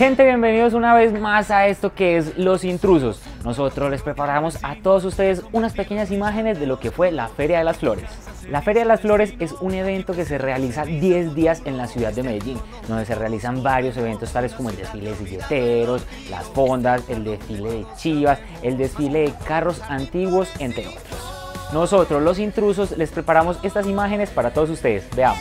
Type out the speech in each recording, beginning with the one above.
Gente, bienvenidos una vez más a esto que es Los Intrusos. Nosotros les preparamos a todos ustedes unas pequeñas imágenes de lo que fue la Feria de las Flores. La Feria de las Flores es un evento que se realiza 10 días en la ciudad de Medellín, donde se realizan varios eventos tales como el desfile de silleteros, las fondas, el desfile de chivas, el desfile de carros antiguos, entre otros. Nosotros, Los Intrusos, les preparamos estas imágenes para todos ustedes. Veamos.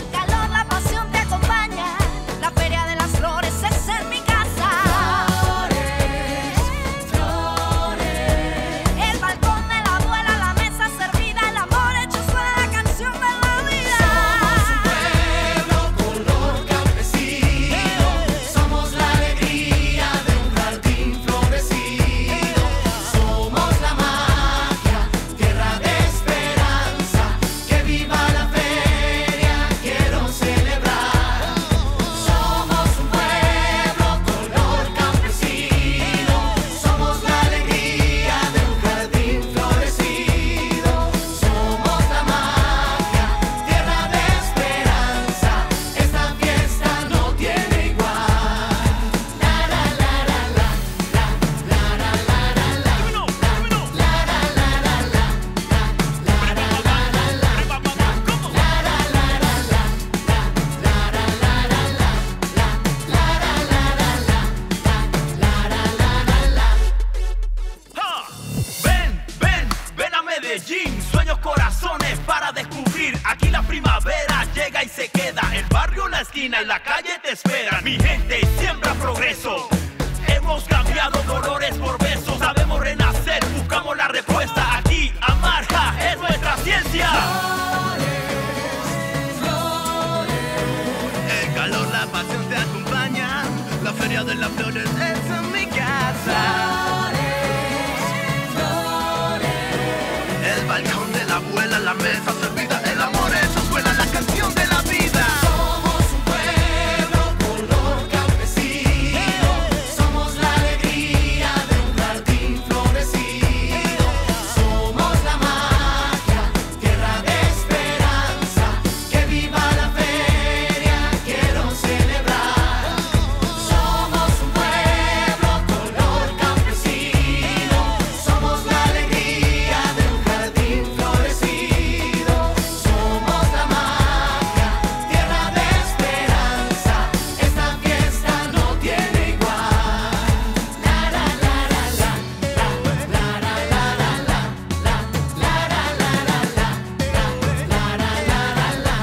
Sueños, corazones para descubrir. Aquí la primavera llega y se queda. El barrio, la esquina y la calle te esperan. Mi gente siembra progreso. Hemos cambiado dolores por besos. Sabemos renacer, buscamos la respuesta. Aquí, amar, es nuestra ciencia. El calor, la pasión te acompañan. La Feria de las Flores es en mi casa. El balcón de la abuela, la mesa servida, el amor, eso suena la canción de la vida. Somos un pueblo color campesino, somos la alegría de un jardín florecido. Somos la magia, tierra de esperanza, que viva la feria, quiero celebrar. Somos un pueblo color campesino, somos la alegría de un jardín florecido. Somos la magia, tierra de esperanza, esta fiesta no tiene igual. La la la la la, la la la la la, la la la la la, la la la la la,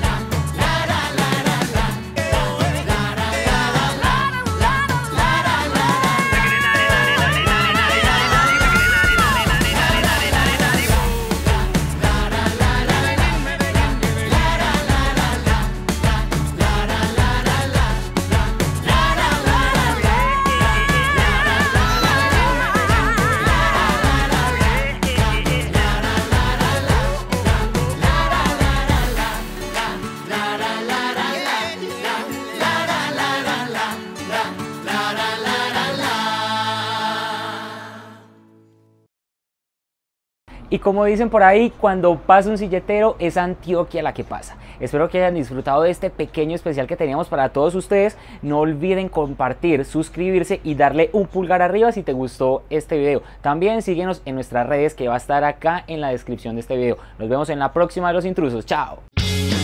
Y como dicen por ahí, cuando pasa un silletero es Antioquia la que pasa. Espero que hayan disfrutado de este pequeño especial que teníamos para todos ustedes. No olviden compartir, suscribirse y darle un pulgar arriba si te gustó este video. También síguenos en nuestras redes que va a estar acá en la descripción de este video. Nos vemos en la próxima de Los Intrusos. ¡Chao!